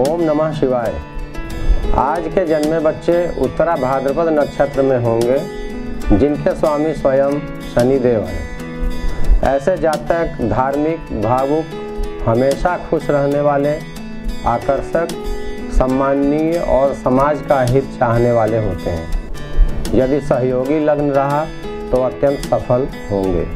ओम नमः शिवाय। आज के जन्मे बच्चे उत्तरा भाद्रपद नक्षत्र में होंगे, जिनके स्वामी स्वयं शनिदेव हैं। ऐसे जातक धार्मिक, भावुक, हमेशा खुश रहने वाले, आकर्षक, सम्माननीय और समाज का हित चाहने वाले होते हैं। यदि सहयोगी लग्न रहा तो अत्यंत सफल होंगे।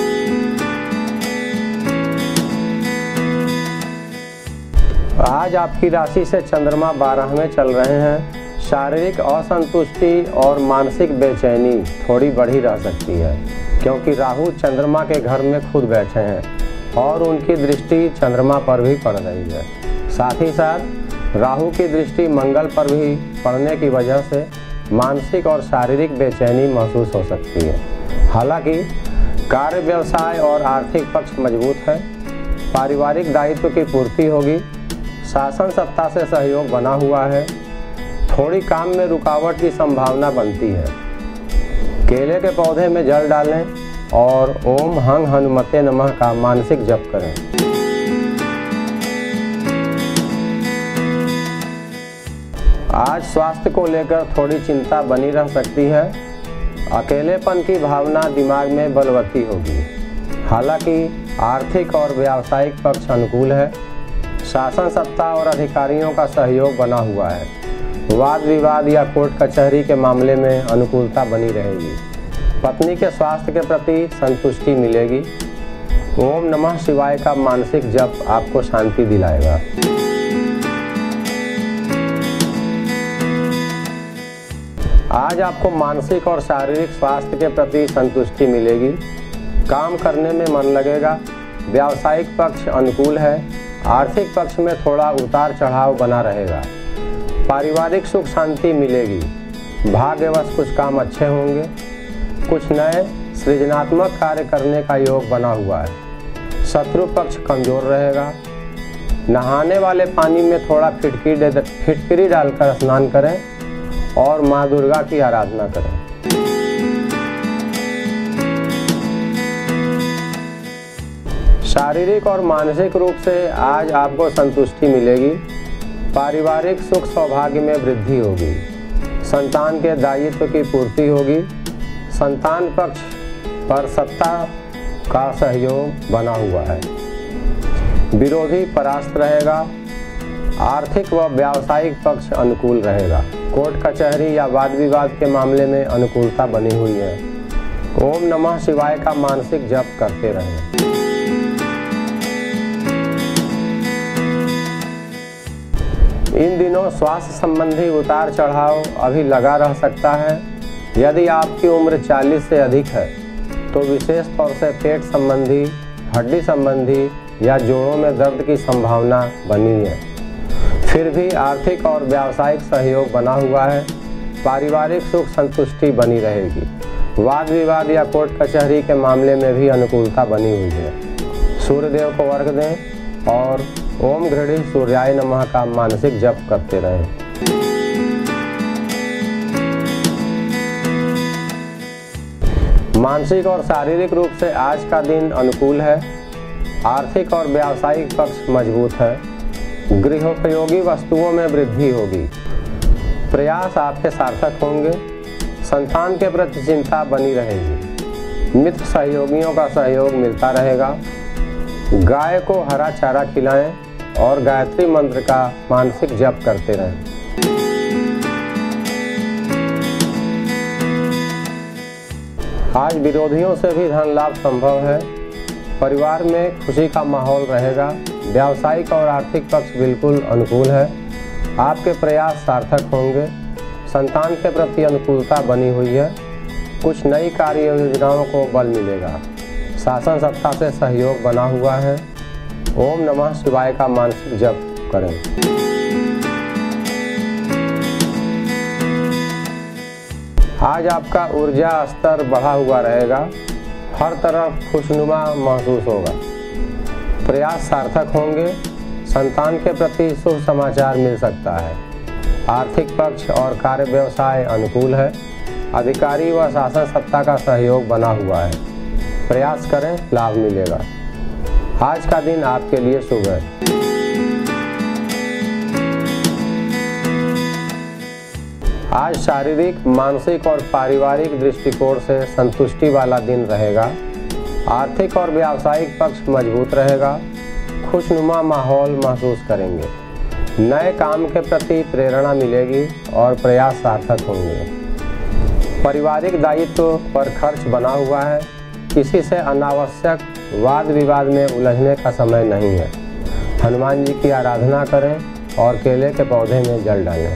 आज आपकी राशि से चंद्रमा 12 में चल रहे हैं। शारीरिक असंतुष्टि और मानसिक बेचैनी थोड़ी बढ़ी रह सकती है, क्योंकि राहु चंद्रमा के घर में खुद बैठे हैं और उनकी दृष्टि चंद्रमा पर भी पड़ रही है। साथ ही साथ राहु की दृष्टि मंगल पर भी पड़ने की वजह से मानसिक और शारीरिक बेचैनी महसूस हो सकती है। हालांकि कार्य, व्यवसाय और आर्थिक पक्ष मजबूत है। पारिवारिक दायित्व की पूर्ति होगी। शासन सत्ता से सहयोग बना हुआ है। थोड़ी काम में रुकावट की संभावना बनती है। केले के पौधे में जल डालें और ओम हंग हनुमते नमः का मानसिक जप करें। आज स्वास्थ्य को लेकर थोड़ी चिंता बनी रह सकती है। अकेलेपन की भावना दिमाग में बलवती होगी। हालांकि आर्थिक और व्यावसायिक पक्ष अनुकूल है। शासन सत्ता और अधिकारियों का सहयोग बना हुआ है। वाद विवाद या कोर्ट कचहरी के मामले में अनुकूलता बनी रहेगी। पत्नी के स्वास्थ्य के प्रति संतुष्टि मिलेगी। ओम नमः शिवाय का मानसिक जप आपको शांति दिलाएगा। आज आपको मानसिक और शारीरिक स्वास्थ्य के प्रति संतुष्टि मिलेगी। काम करने में मन लगेगा। व्यावसायिक पक्ष अनुकूल है। आर्थिक पक्ष में थोड़ा उतार चढ़ाव बना रहेगा। पारिवारिक सुख शांति मिलेगी। भाग्यवश कुछ काम अच्छे होंगे। कुछ नए सृजनात्मक कार्य करने का योग बना हुआ है। शत्रु पक्ष कमजोर रहेगा। नहाने वाले पानी में थोड़ा फिटकरी डालकर स्नान करें और माँ दुर्गा की आराधना करें। शारीरिक और मानसिक रूप से आज आपको संतुष्टि मिलेगी। पारिवारिक सुख सौभाग्य में वृद्धि होगी। संतान के दायित्व की पूर्ति होगी। संतान पक्ष पर सत्ता का सहयोग बना हुआ है। विरोधी परास्त रहेगा। आर्थिक व व्यावसायिक पक्ष अनुकूल रहेगा। कोर्ट कचहरी या वाद विवाद के मामले में अनुकूलता बनी हुई है। ओम नमः शिवाय का मानसिक जप करते रहें। इन दिनों स्वास्थ्य संबंधी उतार चढ़ाव अभी लगा रह सकता है। यदि आपकी उम्र 40 से अधिक है तो विशेष तौर से पेट संबंधी, हड्डी संबंधी या जोड़ों में दर्द की संभावना बनी है। फिर भी आर्थिक और व्यावसायिक सहयोग बना हुआ है। पारिवारिक सुख संतुष्टि बनी रहेगी। वाद विवाद या कोर्ट कचहरी के मामले में भी अनुकूलता बनी हुई है। सूर्यदेव को अर्घ दें और ओम घृणी सूर्याय नमः का मानसिक जप करते रहें। मानसिक और शारीरिक रूप से आज का दिन अनुकूल है। आर्थिक और व्यावसायिक पक्ष मजबूत है। गृहोपयोगी वस्तुओं में वृद्धि होगी। प्रयास आपके सार्थक होंगे। संतान के प्रति चिंता बनी रहेगी। मित्र सहयोगियों का सहयोग मिलता रहेगा। गाय को हरा चारा खिलाएं और गायत्री मंत्र का मानसिक जप करते रहें। आज विरोधियों से भी धन लाभ संभव है। परिवार में खुशी का माहौल रहेगा। व्यावसायिक और आर्थिक पक्ष बिल्कुल अनुकूल है। आपके प्रयास सार्थक होंगे। संतान के प्रति अनुकूलता बनी हुई है। कुछ नई कार्य योजनाओं को बल मिलेगा। शासन सत्ता से सहयोग बना हुआ है। ओम नमः शिवाय का मानसिक जप करें। आज आपका ऊर्जा स्तर बढ़ा हुआ रहेगा। हर तरफ खुशनुमा महसूस होगा। प्रयास सार्थक होंगे। संतान के प्रति शुभ समाचार मिल सकता है। आर्थिक पक्ष और कार्य व्यवसाय अनुकूल है। अधिकारी व शासन सत्ता का सहयोग बना हुआ है। प्रयास करें, लाभ मिलेगा। आज का दिन आपके लिए शुभ है। आज शारीरिक, मानसिक और पारिवारिक दृष्टिकोण से संतुष्टि वाला दिन रहेगा। आर्थिक और व्यावसायिक पक्ष मजबूत रहेगा। खुशनुमा माहौल महसूस करेंगे। नए काम के प्रति प्रेरणा मिलेगी और प्रयास सार्थक होंगे। पारिवारिक दायित्व पर खर्च बना हुआ है। किसी से अनावश्यक वाद विवाद में उलझने का समय नहीं है। हनुमान जी की आराधना करें और केले के पौधे में जल डालें।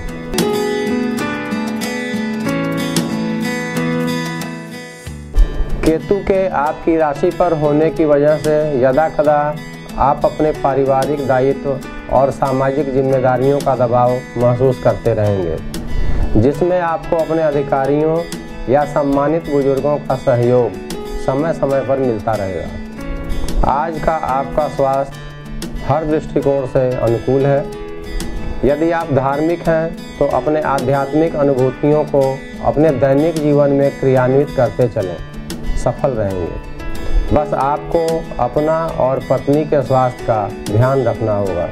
केतु के आपकी राशि पर होने की वजह से यदा कदा आप अपने पारिवारिक दायित्व और सामाजिक जिम्मेदारियों का दबाव महसूस करते रहेंगे, जिसमें आपको अपने अधिकारियों या सम्मानित बुजुर्गों का सहयोग समय समय पर मिलता रहेगा। आज का आपका स्वास्थ्य हर दृष्टिकोण से अनुकूल है। यदि आप धार्मिक हैं तो अपने आध्यात्मिक अनुभूतियों को अपने दैनिक जीवन में क्रियान्वित करते चलें, सफल रहेंगे। बस आपको अपना और पत्नी के स्वास्थ्य का ध्यान रखना होगा।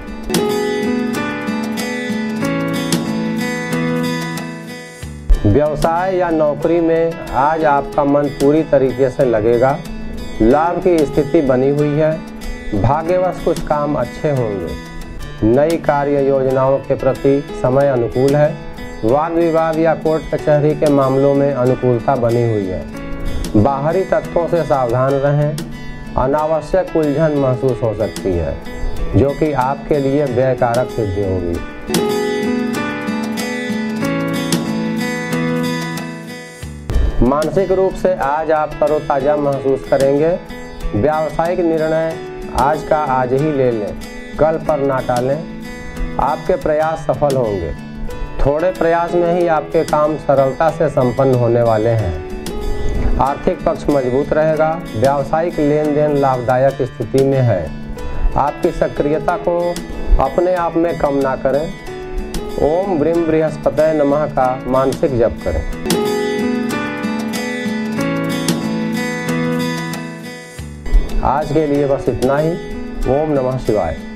व्यवसाय या नौकरी में आज आपका मन पूरी तरीके से लगेगा। लाभ की स्थिति बनी हुई है। भाग्यवश कुछ काम अच्छे होंगे। नई कार्य योजनाओं के प्रति समय अनुकूल है। वाद विवाद या कोर्ट कचहरी के मामलों में अनुकूलता बनी हुई है। बाहरी तत्वों से सावधान रहें। अनावश्यक उलझन महसूस हो सकती है, जो कि आपके लिए व्ययकारक सिद्ध होगी। मानसिक रूप से आज आप तरोताजा महसूस करेंगे। व्यावसायिक निर्णय आज का आज ही ले लें, कल पर ना टालें। आपके प्रयास सफल होंगे। थोड़े प्रयास में ही आपके काम सरलता से संपन्न होने वाले हैं। आर्थिक पक्ष मजबूत रहेगा। व्यावसायिक लेन देन लाभदायक स्थिति में है। आपकी सक्रियता को अपने आप में कम ना करें। ओम ब्रीम बृहस्पतये नमः का मानसिक जप करें। आज के लिए बस इतना ही। ओम नमः शिवाय।